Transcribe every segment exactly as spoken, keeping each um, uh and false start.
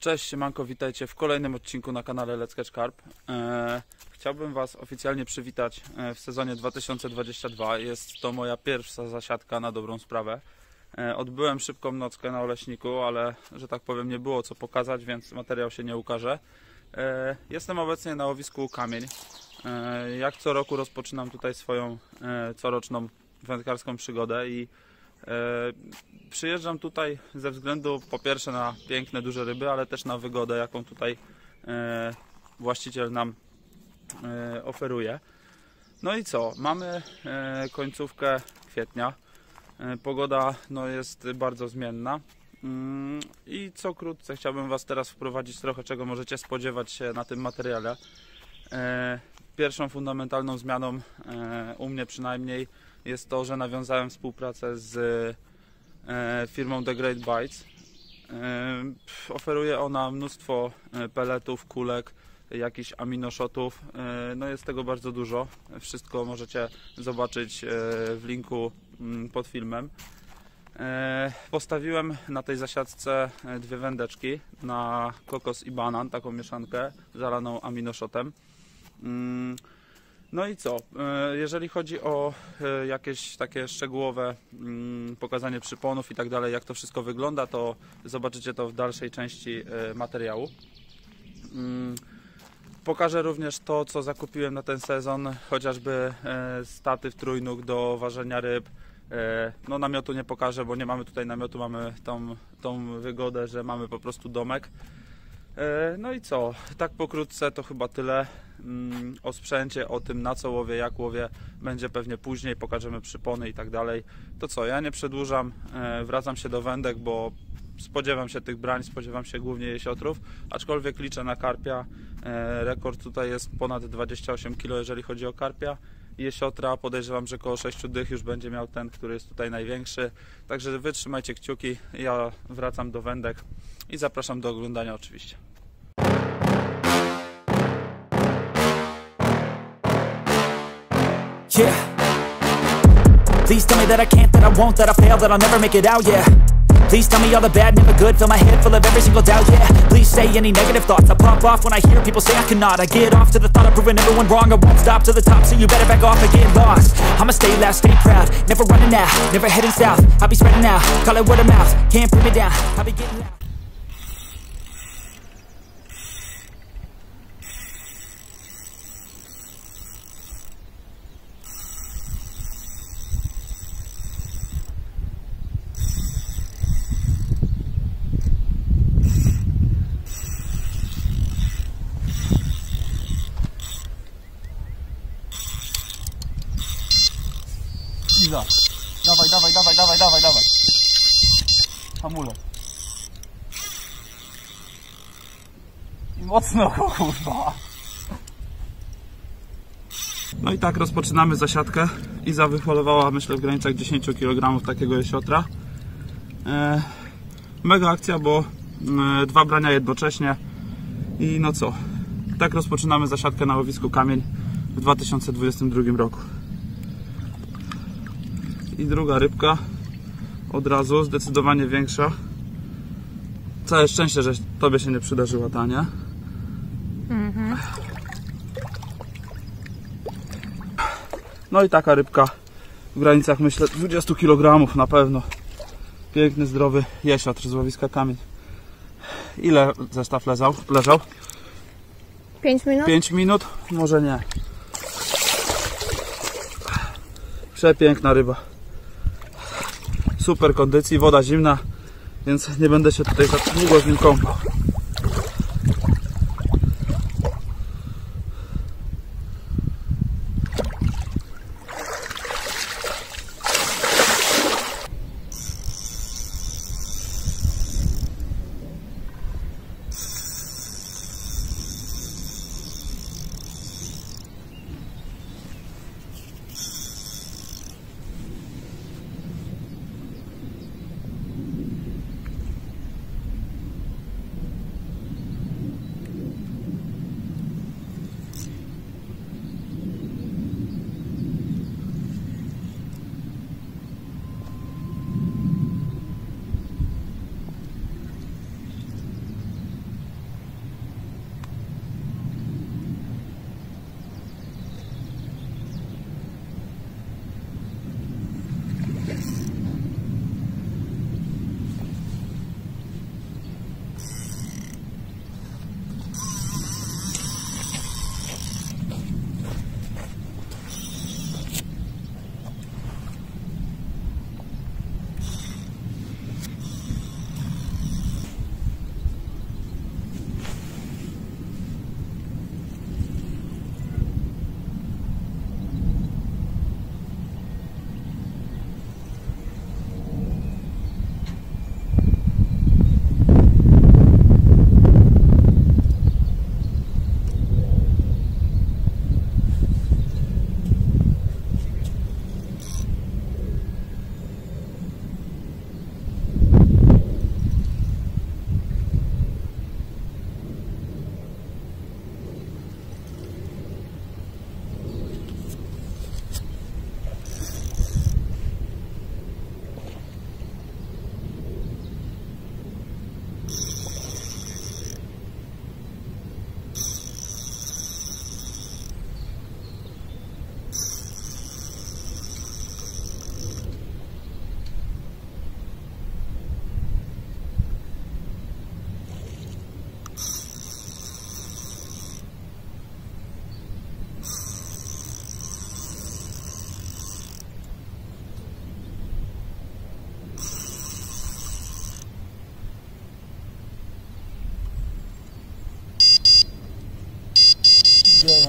Cześć, siemanko, witajcie w kolejnym odcinku na kanale Let's Catch Carp. Eee, chciałbym Was oficjalnie przywitać w sezonie dwa tysiące dwudziestym drugim. Jest to moja pierwsza zasiadka na dobrą sprawę. Eee, odbyłem szybką nockę na Oleśniku, ale że tak powiem nie było co pokazać, więc materiał się nie ukaże. Eee, jestem obecnie na łowisku Kamień. Eee, jak co roku rozpoczynam tutaj swoją e, coroczną wędkarską przygodę i E, przyjeżdżam tutaj ze względu po pierwsze na piękne, duże ryby, ale też na wygodę, jaką tutaj e, właściciel nam e, oferuje. No i co? Mamy e, końcówkę kwietnia. E, pogoda no, jest bardzo zmienna. Mm, I co krótce chciałbym Was teraz wprowadzić trochę, czego możecie spodziewać się na tym materiale. E, pierwszą fundamentalną zmianą, e, u mnie przynajmniej, jest to, że nawiązałem współpracę z e, firmą The Great Bites. E, oferuje ona mnóstwo peletów, kulek, jakichś aminoshotów. E, no jest tego bardzo dużo. Wszystko możecie zobaczyć e, w linku m, pod filmem. E, postawiłem na tej zasiadce dwie wędeczki na kokos i banan, taką mieszankę zalaną aminoshotem. Mm, No i co? Jeżeli chodzi o jakieś takie szczegółowe pokazanie przyponów i tak dalej, jak to wszystko wygląda, to zobaczycie to w dalszej części materiału. Pokażę również to, co zakupiłem na ten sezon, chociażby statyw trójnóg do ważenia ryb. No namiotu nie pokażę, bo nie mamy tutaj namiotu, mamy tą, tą wygodę, że mamy po prostu domek. No i co? Tak pokrótce to chyba tyle. O sprzęcie, o tym na co łowię, jak łowię, będzie pewnie później, pokażemy przypony i tak dalej. To co, ja nie przedłużam, wracam się do wędek, bo spodziewam się tych brań, spodziewam się głównie jesiotrów, aczkolwiek liczę na karpia. Rekord tutaj jest ponad dwadzieścia osiem kilo, jeżeli chodzi o karpia. Jesiotra podejrzewam, że koło sześciu dych już będzie miał ten, który jest tutaj największy. Także wytrzymajcie kciuki, ja wracam do wędek i zapraszam do oglądania oczywiście. Yeah. Please tell me that I can't, that I won't, that I fail, that I'll never make it out, yeah. Please tell me all the bad, never good, fill my head full of every single doubt, yeah. Please say any negative thoughts, I pop off when I hear people say I cannot. I get off to the thought of proving everyone wrong, I won't stop to the top, so you better back off and get lost. I'ma stay loud, stay proud, never running out, never heading south. I'll be spreading out, call it word of mouth, can't put me down, I'll be getting loud. Iza. Dawaj, dawaj, dawaj, dawaj, dawaj, dawaj. Hamulec. I mocno, kurwa. No i tak rozpoczynamy zasiadkę. Iza wyholowała, myślę, w granicach dziesięciu kilogramów takiego jesiotra. E, mega akcja, bo e, dwa brania jednocześnie. I no co? Tak rozpoczynamy zasiadkę na łowisku Kamień w dwa tysiące dwudziestym drugim roku. I druga rybka od razu, zdecydowanie większa. Całe szczęście, że tobie się nie przydarzyła ta, nie? Mhm. No i taka rybka w granicach, myślę, dwudziestu kilogramów na pewno. Piękny, zdrowy jesiotr z łowiska Kamień. Ile zestaw leżał? leżał? pięć minut? pięć minut? Może nie. Przepiękna ryba. Super kondycji, woda zimna, więc nie będę się tutaj za długo z nim kąpał.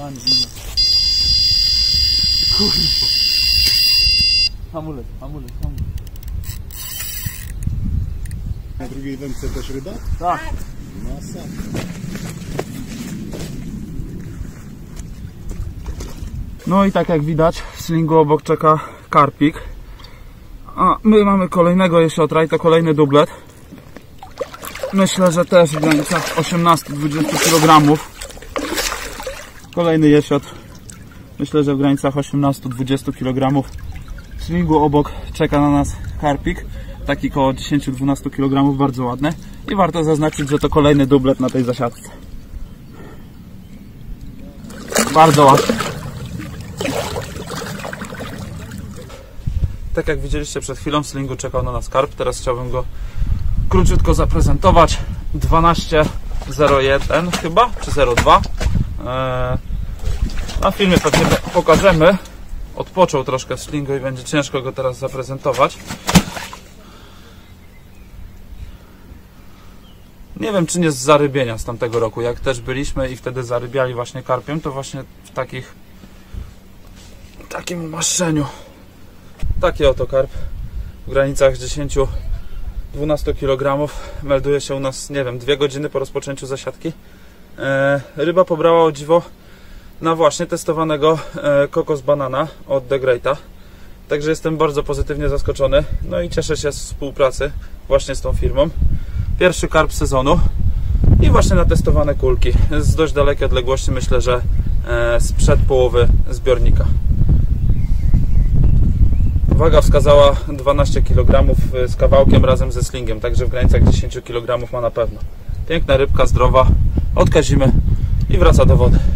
Panie, nie. Kurwa. Hamulec, hamulec, hamulec. Na drugiej wędce też ryba? Tak. Masa. No i tak jak widać, w slingu obok czeka karpik. A my mamy kolejnego jesiotra i to kolejny dublet. Myślę, że też w granicach osiemnaście do dwudziestu kilogramów. Kolejny jesiotr. Myślę, że w granicach osiemnaście do dwudziestu kilogramów. W slingu obok czeka na nas karpik. Taki koło dziesięć do dwunastu kilogramów, bardzo ładny. I warto zaznaczyć, że to kolejny dublet na tej zasiadce. Bardzo ładny. Tak jak widzieliście przed chwilą, w slingu czekał na nas karp. Teraz chciałbym go króciutko zaprezentować. dwanaście zero jeden chyba, czy zero dwa. Eee, na filmie pewnie pokażemy. Odpoczął troszkę w slingu i będzie ciężko go teraz zaprezentować. Nie wiem, czy nie z zarybienia z tamtego roku. Jak też byliśmy i wtedy zarybiali właśnie karpiem, to właśnie w takich w takim umaszczeniu. Taki oto karp w granicach dziesięć do dwunastu kilogramów. Melduje się u nas, nie wiem, dwie godziny po rozpoczęciu zasiadki. E, ryba pobrała, o dziwo, na właśnie testowanego e, kokos banana od The Greata. Także jestem bardzo pozytywnie zaskoczony. No i cieszę się z współpracy właśnie z tą firmą. Pierwszy karp sezonu i właśnie na testowane kulki z dość dalekiej odległości, myślę, że e, sprzed połowy zbiornika. Waga wskazała dwanaście kilogramów z kawałkiem razem ze slingiem, także w granicach dziesięć kilogramów ma na pewno. Piękna rybka, zdrowa, odkazimy i wraca do wody.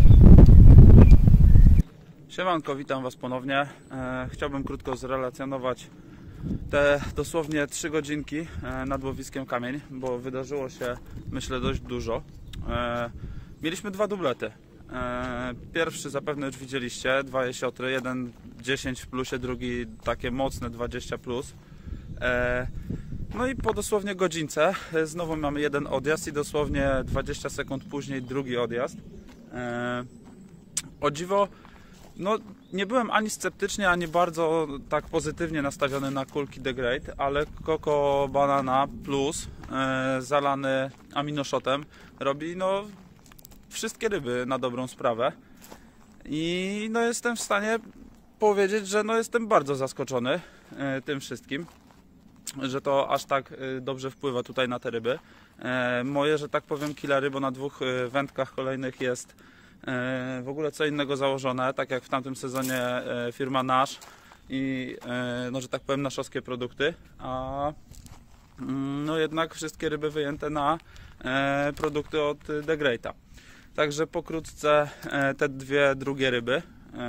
Siemanko, witam Was ponownie. E, chciałbym krótko zrelacjonować te dosłownie trzy godzinki nad łowiskiem Kamień, bo wydarzyło się, myślę, dość dużo. E, mieliśmy dwa dublety. E, pierwszy zapewne już widzieliście, dwa jesiotry, jeden dziesięć w plusie, drugi takie mocne dwadzieścia plus. E, no i po dosłownie godzince znowu mamy jeden odjazd i dosłownie dwadzieścia sekund później drugi odjazd. E, o dziwo, no nie byłem ani sceptycznie, ani bardzo tak pozytywnie nastawiony na kulki The Great, ale Coco Banana Plus e, zalany aminoshotem robi no wszystkie ryby na dobrą sprawę. I no jestem w stanie powiedzieć, że no jestem bardzo zaskoczony e, tym wszystkim, że to aż tak e, dobrze wpływa tutaj na te ryby. E, moje, że tak powiem, killery, bo na dwóch e, wędkach kolejnych jest w ogóle co innego założone, tak jak w tamtym sezonie firma Nash i no, że tak powiem, naszowskie produkty, a no jednak wszystkie ryby wyjęte na produkty od The Greata. Także pokrótce te dwie drugie ryby.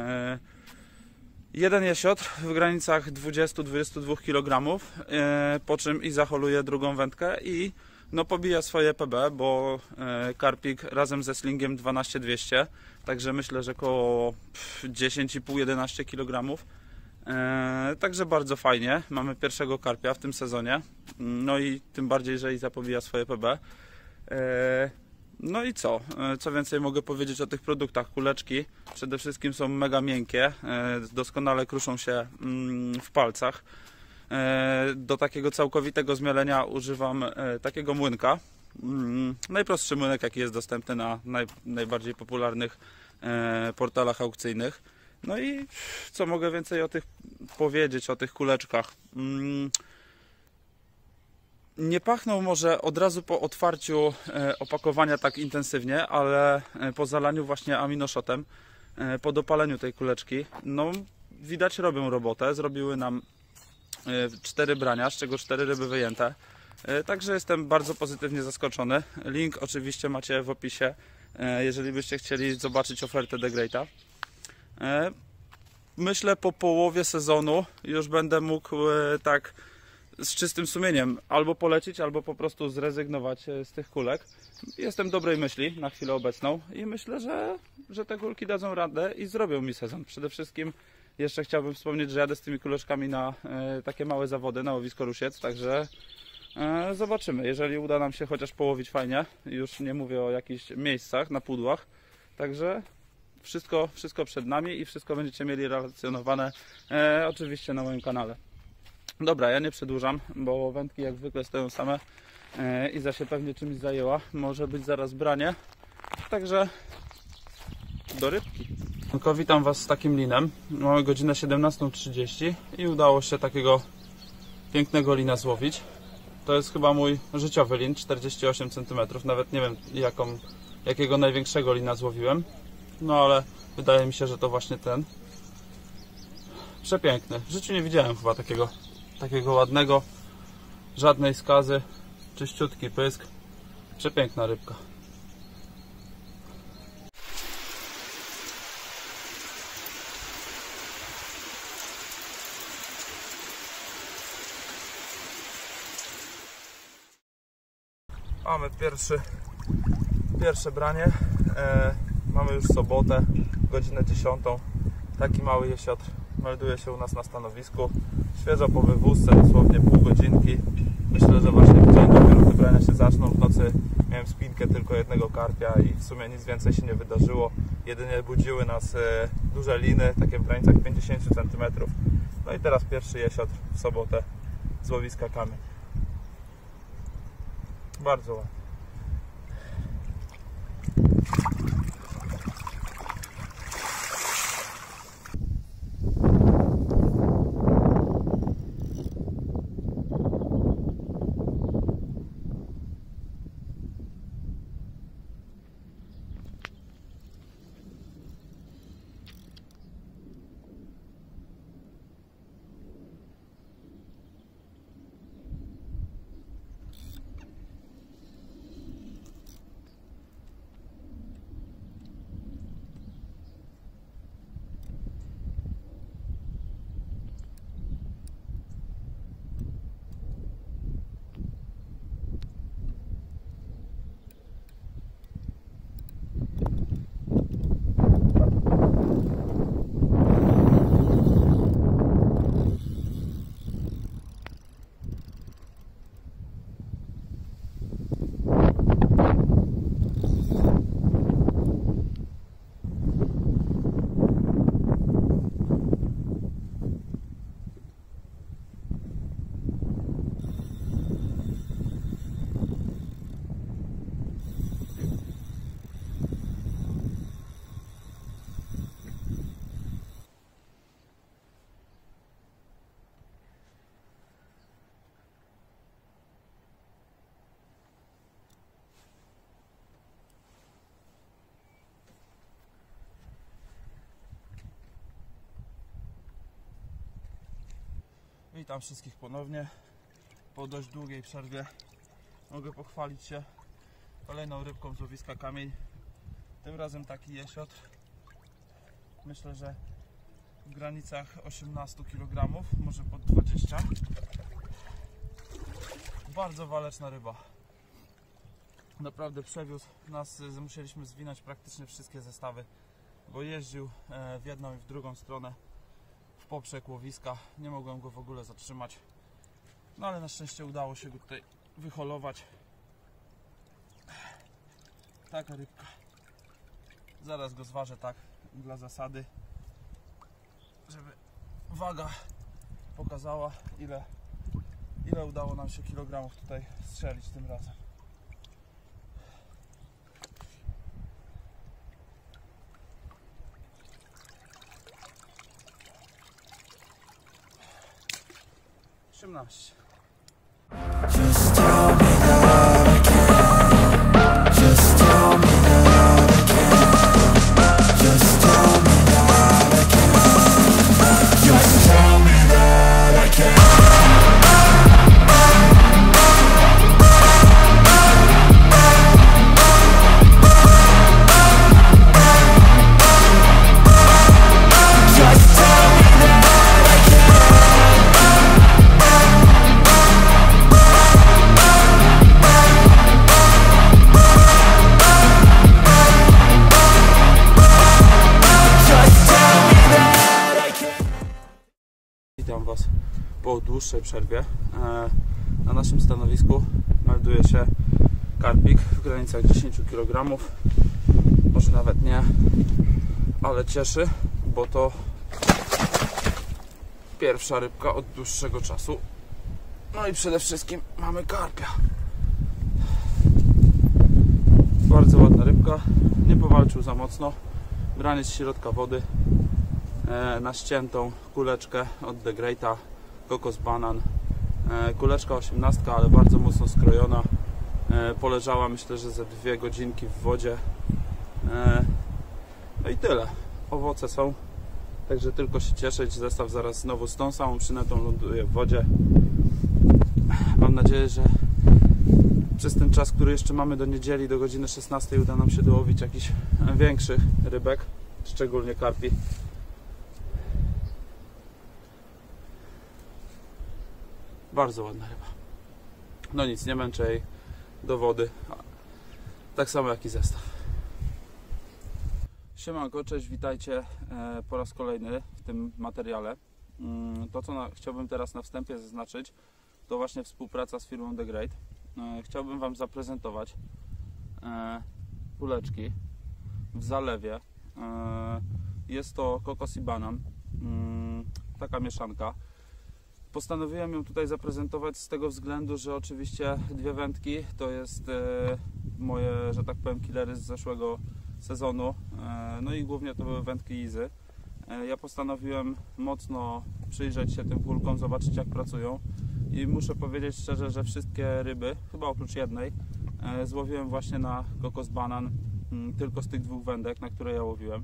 Jeden jesiotr w granicach dwudziestu do dwudziestu dwóch kilogramów, po czym i zaholuje drugą wędkę i no pobija swoje P B, bo e, karpik razem ze slingiem dwanaście dwieście, także myślę, że około dziesięć i pół do jedenastu kilogramów. E, także bardzo fajnie. Mamy pierwszego karpia w tym sezonie. No i tym bardziej, że i zapobija swoje P B. E, no i co? E, co więcej mogę powiedzieć o tych produktach? Kuleczki przede wszystkim są mega miękkie, e, doskonale kruszą się mm, w palcach. Do takiego całkowitego zmielenia używam takiego młynka. Najprostszy młynek, jaki jest dostępny na naj, najbardziej popularnych portalach aukcyjnych. No i co mogę więcej o tych powiedzieć, o tych kuleczkach? Nie pachną może od razu po otwarciu opakowania tak intensywnie, ale po zalaniu właśnie aminoshotem, po dopaleniu tej kuleczki, no widać, robią robotę. Zrobiły nam cztery brania, z czego cztery ryby wyjęte. Także jestem bardzo pozytywnie zaskoczony. Link oczywiście macie w opisie, jeżeli byście chcieli zobaczyć ofertę The Greata. Myślę, po połowie sezonu już będę mógł tak z czystym sumieniem albo polecić, albo po prostu zrezygnować z tych kulek. Jestem dobrej myśli na chwilę obecną i myślę, że, że te kulki dadzą radę i zrobią mi sezon. Przede wszystkim jeszcze chciałbym wspomnieć, że jadę z tymi kuleczkami na e, takie małe zawody na łowisko Rusiec, także e, zobaczymy. Jeżeli uda nam się chociaż połowić fajnie, już nie mówię o jakichś miejscach na pudłach, także wszystko, wszystko przed nami i wszystko będziecie mieli relacjonowane e, oczywiście na moim kanale. Dobra, ja nie przedłużam, bo wędki jak zwykle stoją same e, Iza się pewnie czymś zajęła. Może być zaraz branie, także do rybki. Tylko witam Was z takim linem. Mamy godzinę siedemnastą trzydzieści i udało się takiego pięknego lina złowić. To jest chyba mój życiowy lin, czterdzieści osiem centymetrów. Nawet nie wiem jaką, jakiego największego lina złowiłem. No ale wydaje mi się, że to właśnie ten. Przepiękny. W życiu nie widziałem chyba takiego, takiego ładnego. Żadnej skazy. Czyściutki pysk. Przepiękna rybka. Mamy pierwszy, pierwsze branie. E, mamy już sobotę, godzinę dziesiątą. Taki mały jesiotr melduje się u nas na stanowisku. Świeżo po wywózce, dosłownie pół godzinki. Myślę, że właśnie w dzień dopiero te brania się zaczną. W nocy miałem spinkę tylko jednego karpia i w sumie nic więcej się nie wydarzyło. Jedynie budziły nas e, duże liny, takie w granicach pięćdziesiąt centymetrów. No i teraz pierwszy jesiotr w sobotę z łowiska Kamień. Bardzo ładnie. Witam wszystkich ponownie. Po dość długiej przerwie mogę pochwalić się kolejną rybką z łowiska Kamień. Tym razem taki jesiotr. Myślę, że w granicach osiemnastu kilogramów, może pod dwadzieścia. Bardzo waleczna ryba. Naprawdę przewiózł nas, musieliśmy zwinąć praktycznie wszystkie zestawy, bo jeździł w jedną i w drugą stronę w poprzek łowiska. Nie mogłem go w ogóle zatrzymać. No ale na szczęście udało się go tutaj wyholować. Taka rybka. Zaraz go zważę tak dla zasady, żeby waga pokazała, ile, ile udało nam się kilogramów tutaj strzelić tym razem. osiemnaście. Just tell me that I can. Just tell me that I can. Just tell me that I can. Just tell me that I can. Witam Was po dłuższej przerwie. Na naszym stanowisku melduje się karpik w granicach dziesięć kilogramów, może nawet nie. ale cieszy, bo to pierwsza rybka od dłuższego czasu. No i przede wszystkim mamy karpia. Bardzo ładna rybka, nie powalczył za mocno. Branie z środka wody e, na ściętą kuleczkę od The Greata, Kokos Banan. E, kuleczka osiemnastka, ale bardzo mocno skrojona. E, poleżała myślę, że ze dwie godzinki w wodzie. E, no i tyle. Owoce są, także tylko się cieszyć. Zestaw zaraz znowu z tą samą przynętą ląduje w wodzie. Mam nadzieję, że przez ten czas, który jeszcze mamy do niedzieli, do godziny szesnastej, uda nam się dołowić jakichś większych rybek, szczególnie karpi. Bardzo ładna ryba. No nic, nie męczę jej, do wody. Tak samo jak i zestaw. Siemanko, cześć, witajcie po raz kolejny w tym materiale. To, co na, chciałbym teraz na wstępie zaznaczyć, to właśnie współpraca z firmą The Great. Chciałbym Wam zaprezentować kuleczki w zalewie. Jest to kokos i banan, taka mieszanka. Postanowiłem ją tutaj zaprezentować z tego względu, że oczywiście dwie wędki to jest moje, że tak powiem, killery z zeszłego sezonu. No i głównie to były wędki Easy. Ja postanowiłem mocno przyjrzeć się tym kulkom, zobaczyć jak pracują. I muszę powiedzieć szczerze, że wszystkie ryby, chyba oprócz jednej, złowiłem właśnie na kokos banan, tylko z tych dwóch wędek, na które ja łowiłem.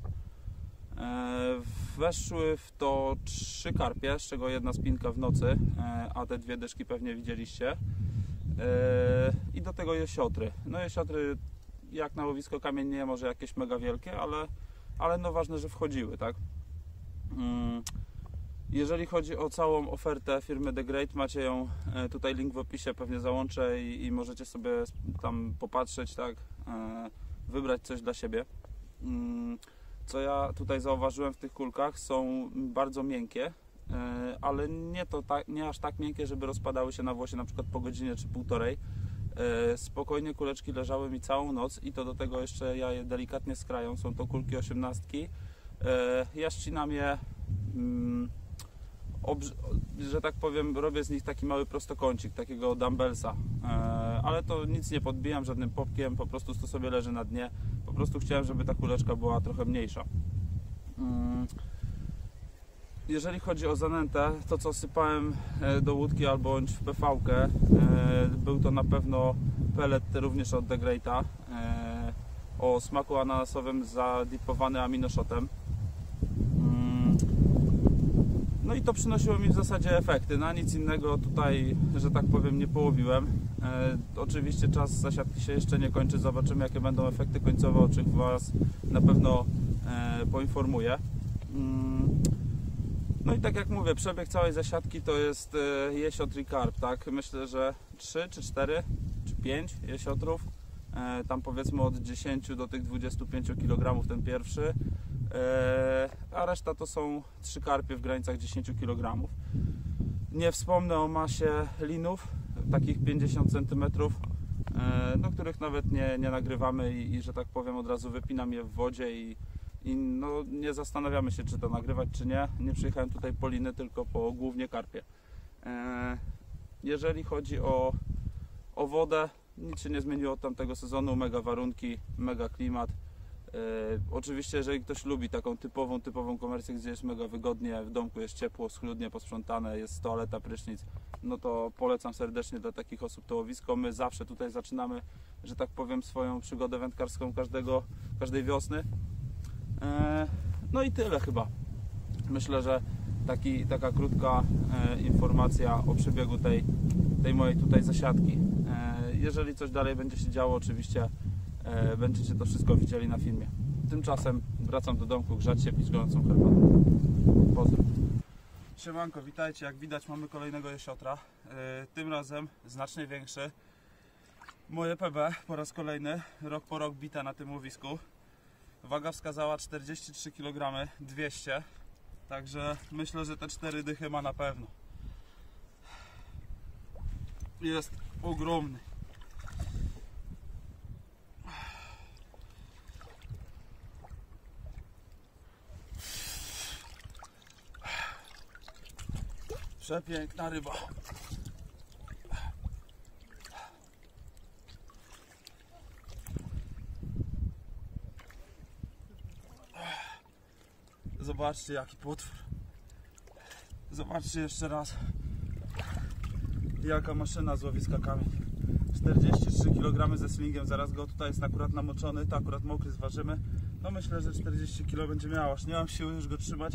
Weszły w to trzy karpie, z czego jedna spinka w nocy, a te dwie dyszki pewnie widzieliście. I do tego jesiotry. No jesiotry jak na łowisko kamiennie, może jakieś mega wielkie, ale, ale no ważne, że wchodziły, tak? Jeżeli chodzi o całą ofertę firmy The Great, macie ją tutaj, link w opisie, pewnie załączę i, i możecie sobie tam popatrzeć, tak, wybrać coś dla siebie. Co ja tutaj zauważyłem w tych kulkach, są bardzo miękkie, ale nie, to tak, nie aż tak miękkie, żeby rozpadały się na włosie na przykład po godzinie czy półtorej. Spokojnie kuleczki leżały mi całą noc i to do tego jeszcze ja je delikatnie skrają. Są to kulki osiemnastki. Ja ścinam je, że tak powiem, robię z nich taki mały prostokącik, takiego dumbbellsa, ale to nic nie podbijam żadnym popkiem, po prostu to sobie leży na dnie. Po prostu chciałem, żeby ta kuleczka była trochę mniejsza. Jeżeli chodzi o zanętę, to co sypałem do łódki albo bądź w P V-kę, był to na pewno pellet również od The Greata o smaku ananasowym zadipowany aminoshotem. No i to przynosiło mi w zasadzie efekty. Na nic innego tutaj, że tak powiem, nie połowiłem. E, oczywiście czas zasiadki się jeszcze nie kończy. Zobaczymy, jakie będą efekty końcowe, o czym Was na pewno e, poinformuję. Mm. No i tak jak mówię, przebieg całej zasiadki to jest e, jesiotr i karp, tak? Myślę, że trzy czy cztery czy pięć jesiotrów. E, tam powiedzmy od dziesięciu do tych dwudziestu pięciu kilogramów ten pierwszy. A reszta to są trzy karpie w granicach dziesięciu kilogramów. Nie wspomnę o masie linów, takich pięćdziesiąt centymetrów, no, których nawet nie, nie nagrywamy i, i, że tak powiem, od razu wypinam je w wodzie i, i no, nie zastanawiamy się, czy to nagrywać, czy nie. Nie przyjechałem tutaj po liny, tylko po głównie karpie. Jeżeli chodzi o, o wodę, nic się nie zmieniło od tamtego sezonu, mega warunki, mega klimat. Yy, oczywiście, jeżeli ktoś lubi taką typową, typową komercję, gdzie jest mega wygodnie, w domku jest ciepło, schludnie posprzątane, jest toaleta, prysznic, no to polecam serdecznie dla takich osób to łowisko. My zawsze tutaj zaczynamy, że tak powiem, swoją przygodę wędkarską każdego, każdej wiosny. Yy, no i tyle chyba. Myślę, że taki, taka krótka yy, informacja o przebiegu tej, tej mojej tutaj zasiadki. Yy, jeżeli coś dalej będzie się działo, oczywiście będziecie to wszystko widzieli na filmie. Tymczasem wracam do domku, grzać się, pić gorącą herbatę. Pozdro. Siemanko, witajcie. Jak widać, mamy kolejnego jesiotra. Tym razem znacznie większy. Moje P B po raz kolejny, rok po rok bita na tym łowisku. Waga wskazała czterdzieści trzy kilogramy, dwieście. Także myślę, że te cztery dychy ma na pewno. Jest ogromny. Przepiękna ryba. Zobaczcie jaki potwór. Zobaczcie jeszcze raz jaka maszyna z łowiska Kamień. czterdzieści trzy kilogramy ze slingiem, zaraz go tutaj jest akurat namoczony, to akurat mokry zważymy. No myślę, że czterdzieści kilo będzie miał, aż nie mam siły już go trzymać.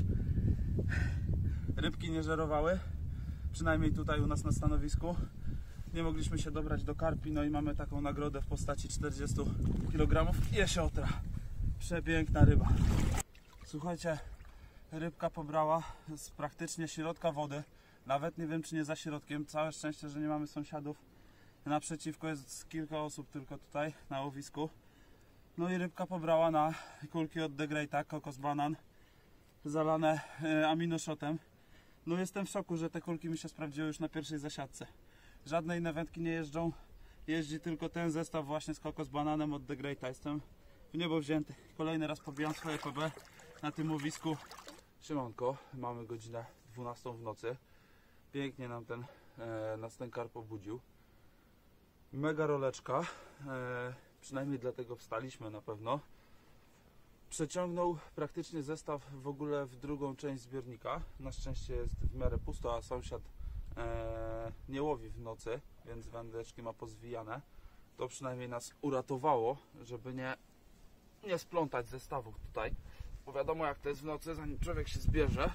Rybki nie żerowały, przynajmniej tutaj u nas na stanowisku. Nie mogliśmy się dobrać do karpi, no i mamy taką nagrodę w postaci czterdziestu kilogramów jesiotra. Przepiękna ryba. Słuchajcie, rybka pobrała z praktycznie środka wody. Nawet nie wiem czy nie za środkiem. Całe szczęście, że nie mamy sąsiadów. Naprzeciwko jest kilka osób tylko tutaj na łowisku. No i rybka pobrała na kulki od The Greata, kokos banan, zalane e, aminoshotem. No jestem w szoku, że te kulki mi się sprawdziły już na pierwszej zasiadce. Żadne inne wędki nie jeżdżą. Jeździ tylko ten zestaw właśnie z kokos bananem od The Greata. Jestem w niebo wzięty. Kolejny raz pobijam swoje P B na tym łowisku. Siemanko, mamy godzinę dwunastą w nocy. Pięknie nam ten, e, nas ten karp obudził. Mega roleczka, e, przynajmniej dlatego wstaliśmy na pewno. Przeciągnął praktycznie zestaw w ogóle w drugą część zbiornika. Na szczęście jest w miarę pusto, a sąsiad e, nie łowi w nocy, więc wędeczki ma pozwijane. To przynajmniej nas uratowało, żeby nie, nie splątać zestawów tutaj. Bo wiadomo jak to jest w nocy, zanim człowiek się zbierze.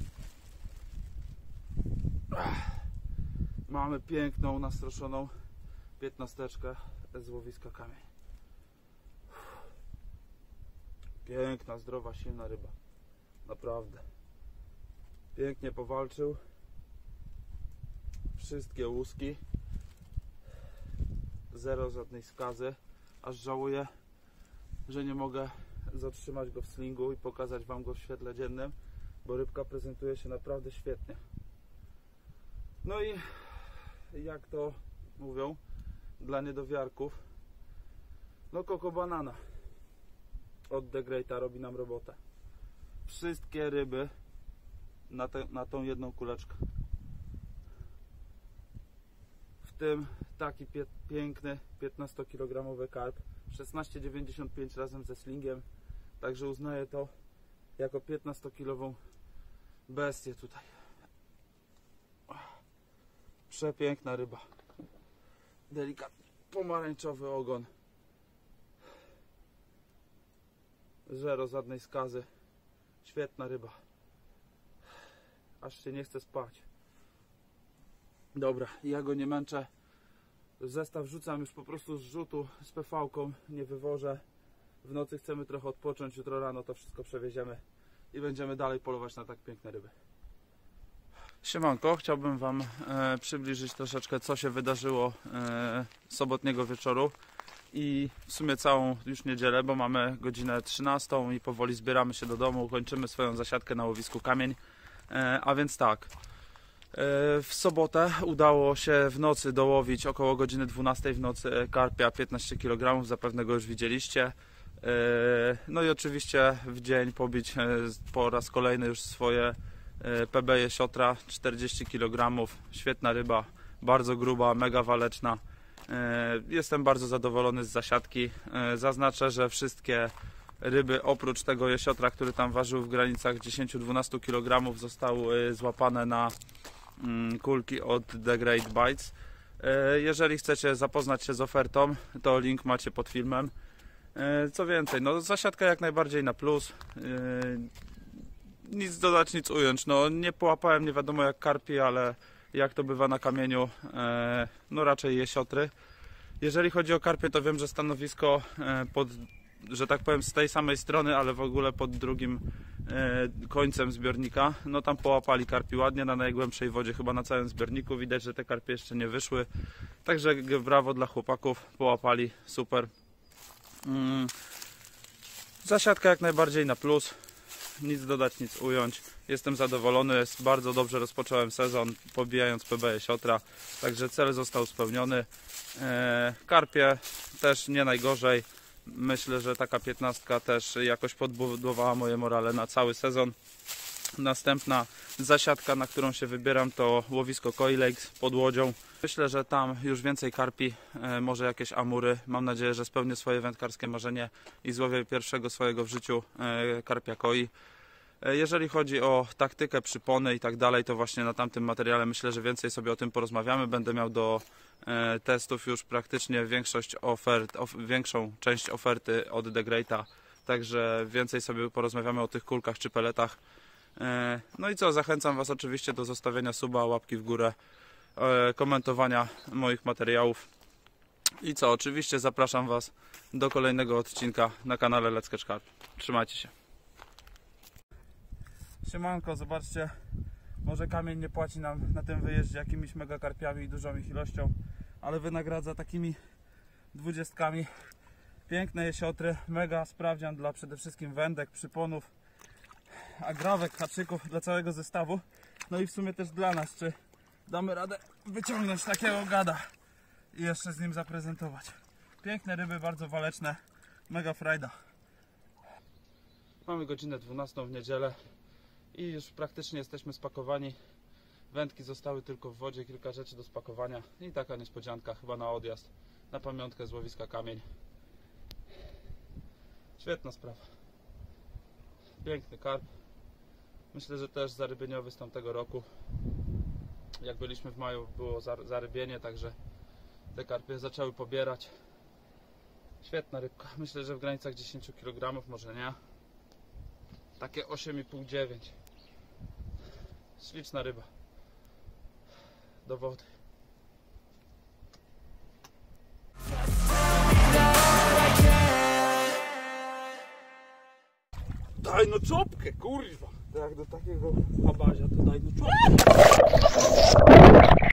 Mamy piękną, nastroszoną piętnasteczkę z łowiska Kamień. Piękna, zdrowa, silna ryba. Naprawdę. Pięknie powalczył. Wszystkie łuski. Zero żadnej skazy. Aż żałuję, że nie mogę zatrzymać go w slingu i pokazać wam go w świetle dziennym, bo rybka prezentuje się naprawdę świetnie. No i jak to mówią dla niedowiarków, no koko banana od The Greata robi nam robotę. Wszystkie ryby na, te, na tą jedną kuleczkę. W tym taki pie, piękny piętnastokilogramowy karp, szesnaście dziewięćdziesiąt pięć razem ze slingiem, także uznaję to jako piętnastokilową bestię tutaj. Przepiękna ryba. Delikatny pomarańczowy ogon. Zero żadnej skazy. Świetna ryba. Aż się nie chce spać. Dobra, ja go nie męczę. Zestaw rzucam już po prostu z rzutu z P V-ką. Nie wywożę. W nocy chcemy trochę odpocząć. Jutro rano to wszystko przewieziemy i będziemy dalej polować na tak piękne ryby. Siemanko, chciałbym wam e, przybliżyć troszeczkę co się wydarzyło e, sobotniego wieczoru i w sumie całą już niedzielę, bo mamy godzinę trzynastą i powoli zbieramy się do domu, kończymy swoją zasiadkę na łowisku Kamień. E, a więc tak, e, w sobotę udało się w nocy dołowić około godziny dwunastej w nocy karpia piętnaście kilogramów, zapewne go już widzieliście. E, no i oczywiście w dzień pobić e, po raz kolejny już swoje P B jesiotra, czterdzieści kilogramów, świetna ryba, bardzo gruba, mega waleczna. Jestem bardzo zadowolony z zasiadki. Zaznaczę, że wszystkie ryby oprócz tego jesiotra, który tam ważył w granicach dziesięć do dwunastu kilogramów, zostały złapane na kulki od The Great Bites. Jeżeli chcecie zapoznać się z ofertą, to link macie pod filmem. Co więcej, no zasiadka jak najbardziej na plus. Nic dodać, nic ująć. No nie połapałem nie wiadomo jak karpi, ale jak to bywa na kamieniu, e, no raczej jesiotry. Jeżeli chodzi o karpie, to wiem, że stanowisko e, pod, że tak powiem z tej samej strony, ale w ogóle pod drugim e, końcem zbiornika, no tam połapali karpi ładnie na najgłębszej wodzie, chyba na całym zbiorniku. Widać, że te karpie jeszcze nie wyszły. Także brawo dla chłopaków, połapali, super. Mm. Zasiadka jak najbardziej na plus. Nic dodać, nic ująć. Jestem zadowolony, jest bardzo dobrze rozpocząłem sezon, pobijając P B jesiotra, także cel został spełniony. E, karpie też nie najgorzej. Myślę, że taka piętnastka też jakoś podbudowała moje morale na cały sezon. Następna zasiadka, na którą się wybieram, to łowisko Koi Lakes pod Łodzią. Myślę, że tam już więcej karpi, e, może jakieś amury. Mam nadzieję, że spełnię swoje wędkarskie marzenie i złowię pierwszego swojego w życiu e, karpia koi. E, jeżeli chodzi o taktykę, przypony i tak dalej, to właśnie na tamtym materiale myślę, że więcej sobie o tym porozmawiamy. Będę miał do e, testów już praktycznie większość ofert, of, większą część oferty od The Greata. Także więcej sobie porozmawiamy o tych kulkach czy peletach. No i co, zachęcam Was oczywiście do zostawienia suba, łapki w górę, komentowania moich materiałów. I co, oczywiście zapraszam Was do kolejnego odcinka na kanale Let's Catch Carp. Trzymajcie się. Siemanko, zobaczcie, może kamień nie płaci nam na tym wyjeździe jakimiś mega karpiami i dużą ich ilością, ale wynagradza takimi dwudziestkami. Piękne jesiotry, mega sprawdzian dla przede wszystkim wędek, przyponów, agrawek, haczyków, dla całego zestawu. No i w sumie też dla nas, czy damy radę wyciągnąć takiego gada i jeszcze z nim zaprezentować. Piękne ryby, bardzo waleczne, mega frajda. Mamy godzinę dwunastą w niedzielę i już praktycznie jesteśmy spakowani. Wędki zostały tylko w wodzie, kilka rzeczy do spakowania i taka niespodzianka chyba na odjazd, na pamiątkę z łowiska Kamień. Świetna sprawa. Piękny karp. Myślę, że też zarybieniowy z tamtego roku. Jak byliśmy w maju, było zarybienie, także te karpie zaczęły pobierać. Świetna rybka. Myślę, że w granicach dziesięć kilogramów, może nie. Takie osiem i pół do dziewięciu. Śliczna ryba. Do wody. Daj no czopkę, kurwa! Jak do takiego babazia to daj no czopkę!